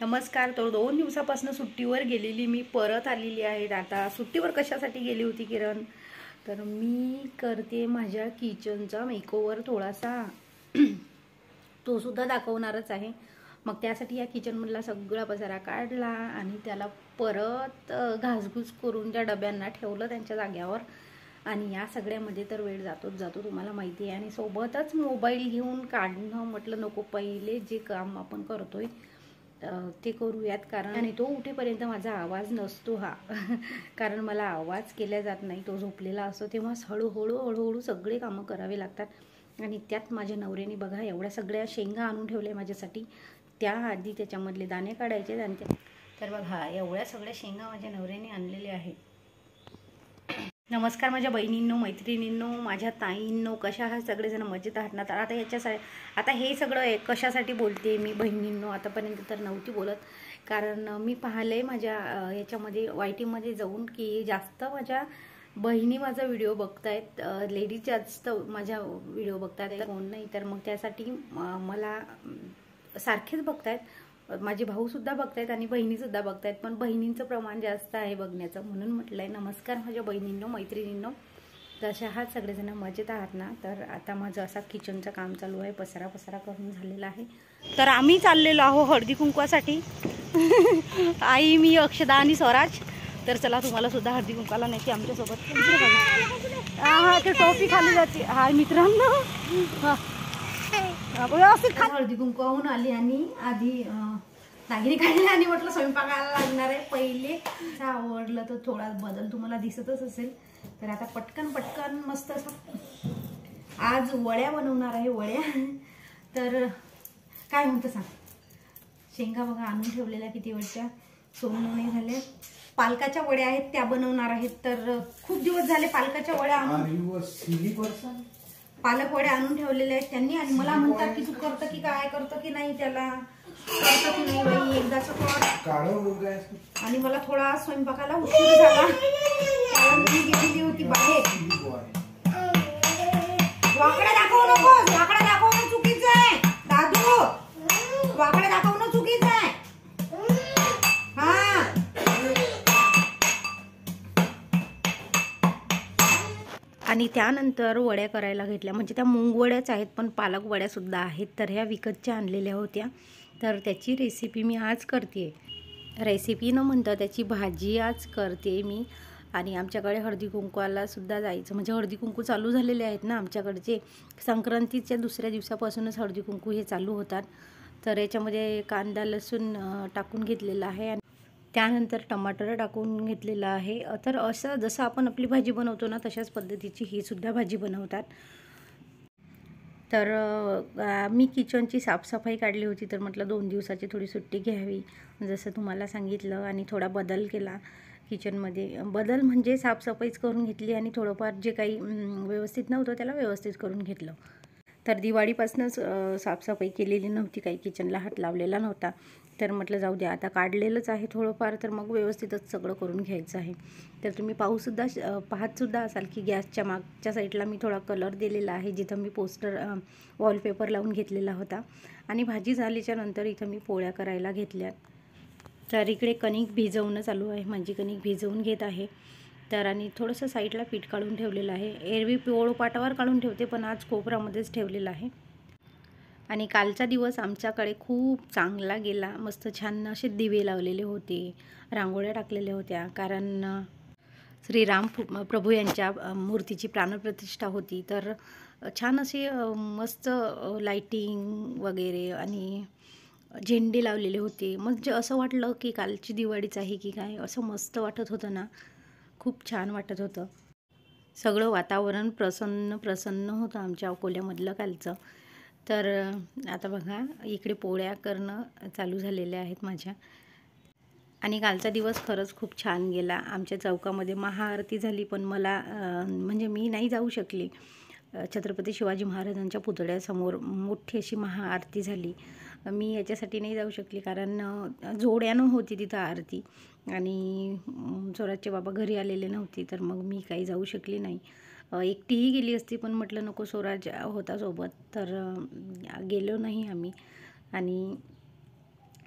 नमस्कार. तर 2 दिवसापासून सुट्टीवर गेलेली मी परत आलेली आहे. आता सुट्टीवर कशासाठी गेली होती किरण? तर मी करते माझ्या किचनचा मेकओव्हर थोडासा तो सुद्धा दाखवणारच आहे. मग त्यासाठी या किचनमधला सगळा पसारा काढला आणि त्याला परत घासघूस करून त्या डब्यांना ठेवलं त्यांच्या जाग्यावर. आणि या सगळ्यामध्ये तर वेळ जातो तुम्हाला माहिती आहे. आणि सोबतच मोबाईल घेऊन काढणं म्हटलं नको, पहिले जे काम आपण करतोय ते करूयात. कारण आणि तो उठेपर्यंत माझा आवाज नसतो हा कारण मला आवाज केला जात नाही, तो झोपलेला असतो. तेव्हा हळूहळू सगळे कामं करावे लागतात. आणि त्यात माझ्या नवऱ्याने बघा एवढ्या सगळ्या शेंगा आणून ठेवल्या माझ्यासाठी. त्याआधी त्याच्यामधले दाणे काढायचे आणि तर बघा एवढ्या सगळ्या शेंगा माझ्या नवऱ्याने आणलेल्या आहेत. नमस्कार माझ्या बहिणींनो, मैत्रिणींनो, माझ्या ताईंनो, कशा आहात? सगळेजण मजेत आहात ना? तर आता हे सगळं कशासाठी बोलते मी बहिणींनो? आतापर्यंत तर नव्हती बोलत, कारण मी पाहिलंय माझ्या याच्यामध्ये YT जाऊन की जास्त माझ्या बहिणी माझा व्हिडिओ बघतायत, लेडीज जास्त माझ्या व्हिडिओ बघतायत, कोण नाही. तर मग त्यासाठी मला सारखेच बघतायत, माझे भाऊ सुद्धा बघतायत आणि बहिणी सुद्धा बघतायत, पण बहिणींचं प्रमाण जास्त आहे बघण्याचं. म्हणून म्हटलंय नमस्कार माझ्या बहिणींनो, मैत्रिणींनो, तशा आहात सगळेजण मजेत आहात ना? तर आता माझं असा किचनचं काम चालू आहे, पसारा करून झालेला आहे. तर आम्ही चाललेलो आहो हळदी कुंकवासाठी आई, मी, अक्षदा आणि स्वराज. तर चला तुम्हाला सुद्धा हळदी कुंकवाला नाही, आमच्यासोबत. हा ते टोपी खाली जाते. हाय मित्रांनो, व्यवस्थित हळदी कुंकवाहून आली आणि आधी दागिने काढले आणि म्हटलं स्वयंपाकाला लागणार आहे. पहिले आवडलं तर थोडा बदल तुम्हाला दिसतच असेल. तर आता पटकन मस्त असं आज वड्या बनवणार आहे, वड्या. तर काय म्हणतं सांग? शेंगा बघा आणून ठेवलेल्या किती वड्या, सोलून झाल्या. पालकाच्या वड्या आहेत त्या बनवणार आहेत. तर खूप दिवस झाले पालकाच्या वड्या पालक वड्या आणून ठेवलेल्या आहेत त्यांनी. आणि मला म्हणतात की तू करतं की काय करतं की नाही, त्याला करतं की नाही बाई, एकदाच कर. आणि मला थोडा स्वयंपाकाला उशीर झाला कारण मी गेलेली होती बाहेर. वाकडा दाखवू नकोस, वाकडा दाखवणं चुकीचं आहे दादू, वाकडा दाखवणं चुकीचं आहे. हा आणि त्यानंतर वड्या करायला घेतल्या, म्हणजे त्या मूग वड्याच आहेत पण पालक वड्या सुद्धा आहेत. तर ह्या विकतच्या आणलेल्या होत्या. तर त्याची रेसिपी मी आज करते. रेसिपी न म्हणता त्याची भाजी आज करते मी. आणि आमच्याकडे हळदी कुंकवाला सुद्धा जायचं, म्हणजे हळदी कुंकू चालू झालेले आहेत ना आमच्याकडचे. संक्रांतीच्या दुसऱ्या दिवसापासूनच हळदी कुंकू हे चालू होतात. तर याच्यामध्ये कांदा लसूण टाकून घेतलेला आहे आणि त्यानंतर टमाटर टाकून घेतलेलं आहे. तर असं जसं आपण आपली भाजी बनवतो ना तशाच पद्धतीची ही सुद्धा भाजी बनवतात. तर मी किचनची साफसफाई काढली होती, तर म्हटलं 2 दिवसाची थोडी सुट्टी घ्यावी जसं तुम्हाला सांगितलं. आणि थोडा बदल केला किचनमध्ये. बदल म्हणजे साफसफाईच करून घेतली आणि थोडंफार जे काही व्यवस्थित नव्हतं त्याला व्यवस्थित करून घेतलं. तर दिवाळीपासूनच साफसफाई केलेली नव्हती, काही किचनला हात लावलेला नव्हता. तर म्हटलं जाऊ द्या, आता काढलेलंच आहे थोडंफार, तर मग व्यवस्थितच सगळं करून घ्यायचं आहे. तर तुम्ही पाहतसुद्धा असाल की गॅसच्या मागच्या साईडला मी थोडा कलर दिलेला आहे, जिथं मी पोस्टर वॉलपेपर लावून घेतलेला होता. आणि भाजी झाल्याच्या नंतर इथं मी पोळ्या करायला घेतल्या. तर इकडे कणिक भिजवणं चालू आहे, माझी कणिक भिजवून घेत आहे. तर आणि थोडंसं साईडला पीठ काढून ठेवलेलं आहे. एरवी पोळपाटावर काढून ठेवते, पण आज कोपरामध्येच ठेवलेलं आहे. आणि कालचा दिवस आमच्याकडे खूप चांगला गेला. मस्त छान असे दिवे लावलेले होते, रांगोळ्या टाकलेल्या होत्या, कारण श्रीराम प्रभू यांच्या मूर्तीची प्राणप्रतिष्ठा होती. तर छान असे मस्त लाईटिंग वगैरे आणि झेंडे लावलेले होते. म्हणजे असं वाटलं की कालची दिवाळीच आहे की काय, असं मस्त वाटत होतं ना, खूप छान वाटत होतं. सगळं वातावरण प्रसन्न होतं आमच्या अकोल्यामधलं कालचं. तर आता बघा इकडे पोळ्या करणं चालू झालेल्या आहेत माझ्या. आणि कालचा दिवस खरंच खूप छान गेला. आमच्या चौकामध्ये महाआरती झाली, पण मला म्हणजे मी नाही जाऊ शकली. छत्रपती शिवाजी महाराजांच्या पुतळ्यासमोर मोठी अशी महाआरती झाली. मी याच्यासाठी नाही जाऊ शकली कारण जोड्यानं होती तिथं आरती आणि स्वराजचे बाबा घरी आलेले नव्हते, तर मग मी काही जाऊ शकली नाही. एकटीही गेली असती, पण म्हटलं नको, स्वराज होता सोबत, तर गेलो नाही आम्ही. आणि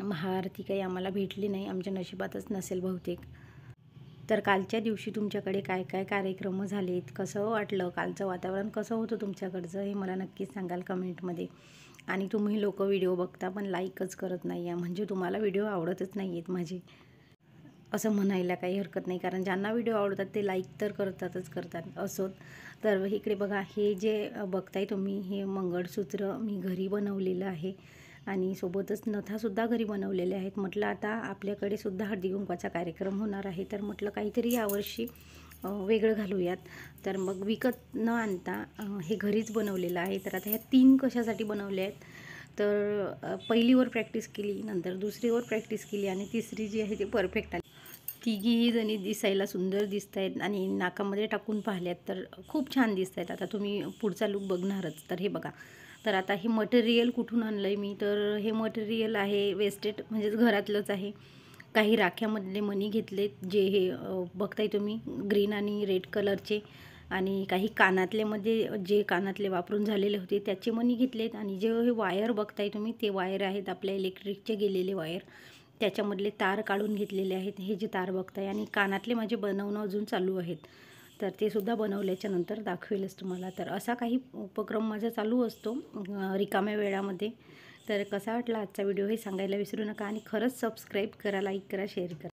महाआरती काही आम्हाला भेटली नाही, आमच्या नशिबातच नसेल बहुतेक. तर कालच्या दिवशी तुमच्याकडे काय काय कार्यक्रम झालेत, कसं वाटलं, कालचं वातावरण कसं होतं तुमच्याकडचं, हे मला नक्कीच सांगाल कमेंटमध्ये. आणि तुम्ही लोक व्हिडिओ बघता पण लाईकच करत नाही आहे, म्हणजे तुम्हाला व्हिडिओ आवडतच नाही आहेत माझे, असं म्हणायला काही हरकत नाही. कारण ज्यांना व्हिडिओ आवडतात ते लाईक तर करतात असोत. तर इकडे बघा, हे जे बघताय तुम्ही, हे मंगळसूत्र मी घरी बनवलेलं आहे आणि सोबतच नथासुद्धा घरी बनवलेले आहेत. म्हटलं आता आपल्याकडे सुद्धा हळदी कुंकवाचा कार्यक्रम होणार आहे, तर म्हटलं काहीतरी यावर्षी वेगळं घालूयात. तर मग विकत न आणता हे घरीच बनवलेलं आहे. तर आता ह्या 3 कशासाठी बनवल्या आहेत, तर पहिलीवर प्रॅक्टिस केली, नंतर दुसरीवर प्रॅक्टिस केली आणि तिसरी जी आहे ती परफेक्ट आली. तिघीही जणी दिसायला सुंदर दिसत आहेत आणि नाकामध्ये टाकून पाहिल्यात तर खूप छान दिसत आहेत. आता तुम्ही पुढचा लूक बघणारच. तर हे बघा, तर आता हे मटेरियल कुठून आणलं आहे मी, तर हे मटेरियल आहे वेस्टेड, म्हणजेच घरातलंच आहे. काही राख्यामधले मणी घेतलेत, जे हे बघताय तुम्ही ग्रीन आणि रेड कलरचे, आणि काही कानातलेमध्ये जे कानातले वापरून झालेले होते त्याचे मणी घेतलेत. आणि जे हे वायर बघताय तुम्ही, ते वायर आहेत आपल्या इलेक्ट्रिकचे गेलेले वायर, त्याच्यामधले तार काढून घेतलेले आहेत. हे जे तार बघताय, आणि कानातले माझे बनवणं अजून चालू आहेत, तर ते सुद्धा बनवल्याच्या नंतर दाखवेलच तुम्हाला. तर असा काही उपक्रम माझा चालू असतो रिकाम्या वेळामध्ये. तर कसा वाटला आजचा व्हिडिओ हे सांगायला विसरू नका, आणि खरंच सबस्क्राईब करा, लाईक करा, शेअर करा.